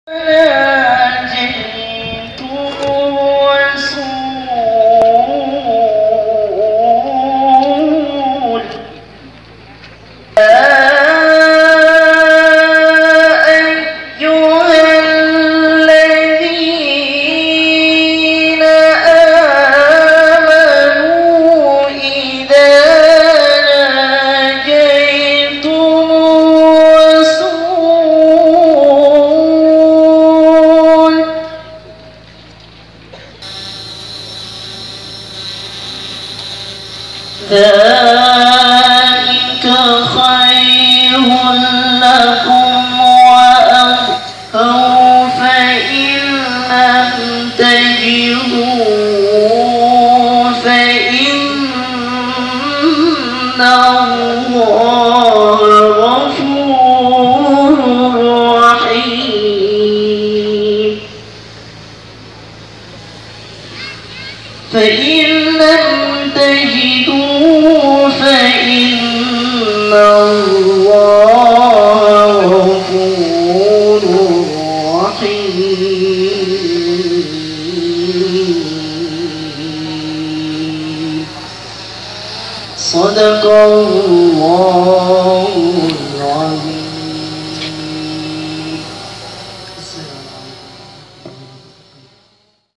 ذلك خير لكم وأطهر فإن لم تجدوا فإن الله غفور رحيم. فإن لم تجدوا فإن الله غفور رحيم. صدق الله.